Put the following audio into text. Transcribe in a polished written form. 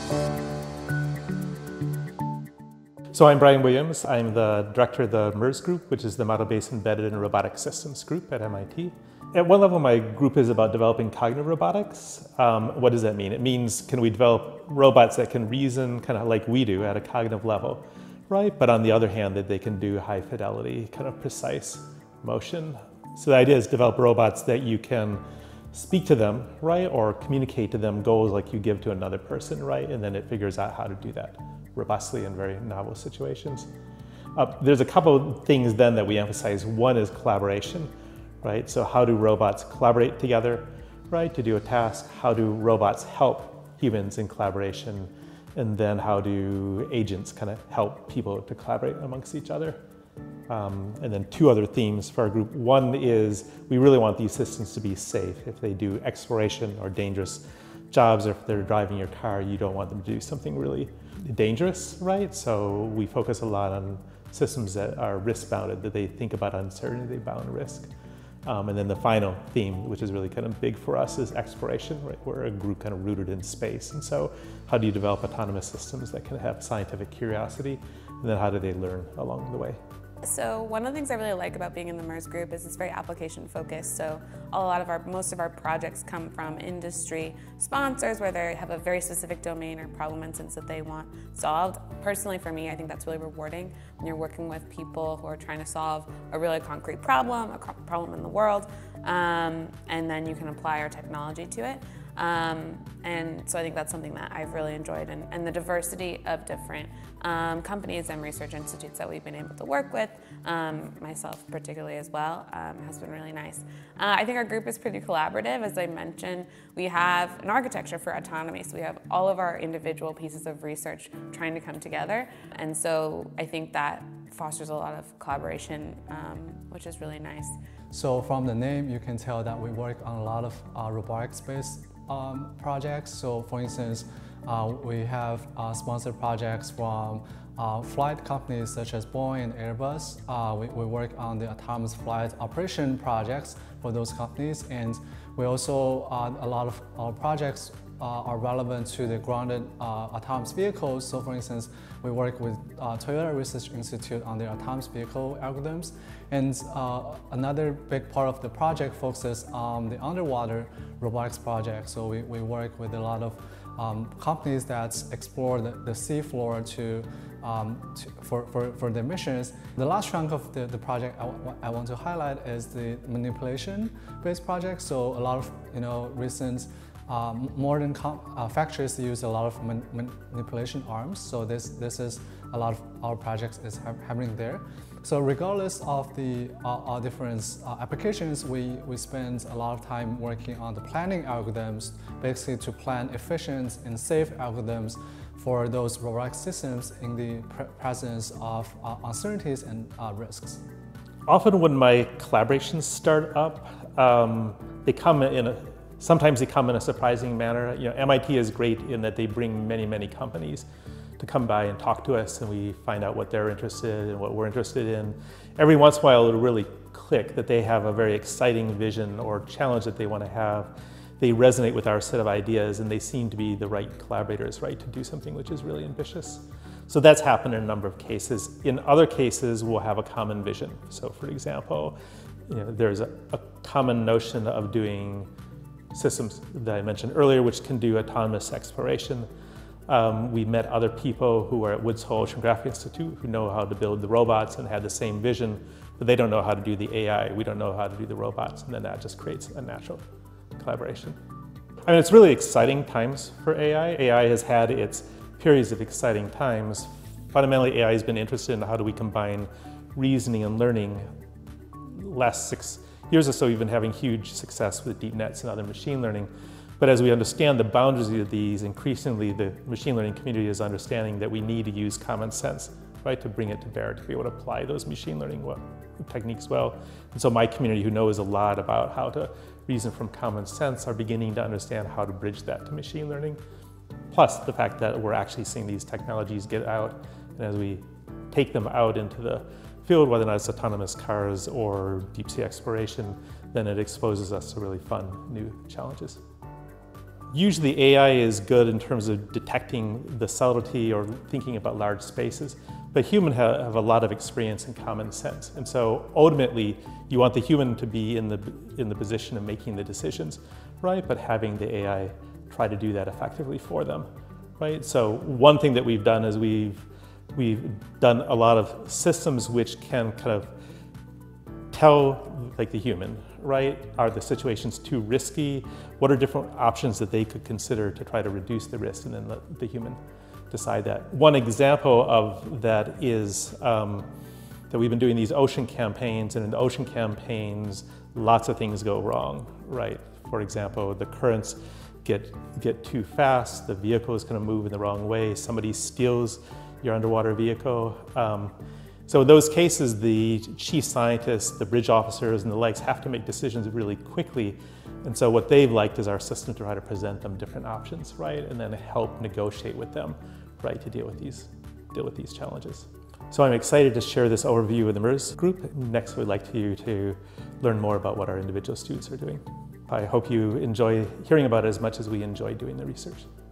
So I'm Brian Williams. I'm the director of the MERS group, which is the Model-Based Embedded and Robotic Systems group at MIT. At one level, my group is about developing cognitive robotics. What does that mean? It means, can we develop robots that can reason kind of like we do at a cognitive level, right? But on the other hand, that they can do high fidelity, kind of precise motion. So the idea is develop robots that you can speak to them, right? Or communicate to them goals like you give to another person, right? And then it figures out how to do that robustly in very novel situations. There's a couple of things then that we emphasize. One is collaboration, right? So how do robots collaborate together, right, to do a task? How do robots help humans in collaboration? And then how do agents kind of help people to collaborate amongst each other? And then two other themes for our group. One is we really want these systems to be safe. If they do exploration or dangerous jobs, or if they're driving your car, you don't want them to do something really dangerous, right? So we focus a lot on systems that are risk-bounded, that they think about uncertainty, bound risk. And then the final theme, which is really kind of big for us, is exploration, right? We're a group kind of rooted in space. And so how do you develop autonomous systems that can have scientific curiosity? And then how do they learn along the way? So one of the things I really like about being in the MERS group is it's very application focused. So most of our projects come from industry sponsors where they have a very specific domain or problem instance that they want solved. Personally for me, I think that's really rewarding when you're working with people who are trying to solve a really concrete problem, a problem in the world, and then you can apply our technology to it. And so I think that's something that I've really enjoyed, and the diversity of different companies and research institutes that we've been able to work with, myself particularly as well, has been really nice. I think our group is pretty collaborative. As I mentioned, we have an architecture for autonomy, so we have all of our individual pieces of research trying to come together, and so I think that fosters a lot of collaboration, which is really nice. So from the name, you can tell that we work on a lot of robotics-based projects. So for instance, we have sponsored projects from flight companies such as Boeing and Airbus. We work on the autonomous flight operation projects for those companies, and we also, a lot of our projects are relevant to the grounded autonomous vehicles. So for instance, we work with Toyota Research Institute on their autonomous vehicle algorithms. And another big part of the project focuses on the underwater robotics project. So we work with a lot of companies that explore the seafloor for their missions. The last chunk of the project I want to highlight is the manipulation-based project. So a lot of recent modern factories use a lot of manipulation arms. So this is a lot of our projects is happening there. So regardless of the different applications, we spend a lot of time working on the planning algorithms, basically to plan efficient and safe algorithms for those robotic systems in the presence of uncertainties and risks. Often when my collaborations start up, sometimes they come in a surprising manner. MIT is great in that they bring many companies to come by and talk to us, and we find out what they're interested in and what we're interested in. Every once in a while it'll really click that they have a very exciting vision or challenge that they want to have. They resonate with our set of ideas, and they seem to be the right collaborators, right, to do something which is really ambitious. So that's happened in a number of cases. In other cases, we'll have a common vision. So for example, there's a common notion of doing systems that I mentioned earlier, which can do autonomous exploration. We met other people who are at Woods Hole Oceanographic Institute who know how to build the robots and had the same vision, but they don't know how to do the AI. We don't know how to do the robots, and then that just creates a natural collaboration. I mean, it's really exciting times for AI. AI has had its periods of exciting times. Fundamentally, AI has been interested in how do we combine reasoning and learning. Last 6 years or so, we've been having huge success with deep nets and other machine learning. But as we understand the boundaries of these, increasingly the machine learning community is understanding that we need to use common sense, right, to bring it to bear, to be able to apply those machine learning techniques well. And so my community, who knows a lot about how to reason from common sense, are beginning to understand how to bridge that to machine learning. Plus the fact that we're actually seeing these technologies get out, and as we take them out into the field, whether or not it's autonomous cars or deep sea exploration, then it exposes us to really fun new challenges. Usually AI is good in terms of detecting the subtlety or thinking about large spaces, but humans have a lot of experience and common sense. And so ultimately, you want the human to be in the position of making the decisions, right? But having the AI try to do that effectively for them, right? So one thing that we've done is we've done a lot of systems which can kind of tell, like the human, right? Are the situations too risky? What are different options that they could consider to try to reduce the risk, and then let the human decide that. One example of that is that we've been doing these ocean campaigns, and in the ocean campaigns, lots of things go wrong, right? For example, the currents get too fast, the vehicle is going to move in the wrong way, somebody steals your underwater vehicle. So in those cases, the chief scientists, the bridge officers, and the likes have to make decisions really quickly. And so what they've liked is our system to try to present them different options, right? And then help negotiate with them, right, to deal with these challenges. So I'm excited to share this overview of the MERS group. Next, we'd like you to learn more about what our individual students are doing. I hope you enjoy hearing about it as much as we enjoy doing the research.